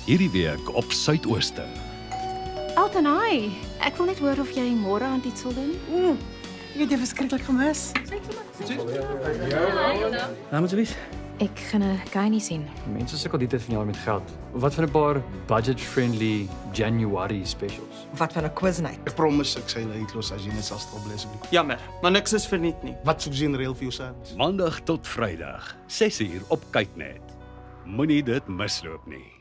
Hierdie week op Suidooster. Altanai, ek wil net hoor of jy môre aan iets wil doen. Ek het jou verskriklik gemis. Nou moet wees. Ek gaan 'n kykNET&kie sien. Mense sukkel die tyd van jaar met geld. Wat van 'n paar budget-friendly Januarie specials? Wat van 'n kykNET&kie? Ek promise ek sal uitlos as jy net sal stilbly asseblief. Jammer, maar niks is verniet nie. Wat soek jy in reël vir jou sons? Maandag tot Vrydag, 6uur op kykNET. Moenie dit misloop nie.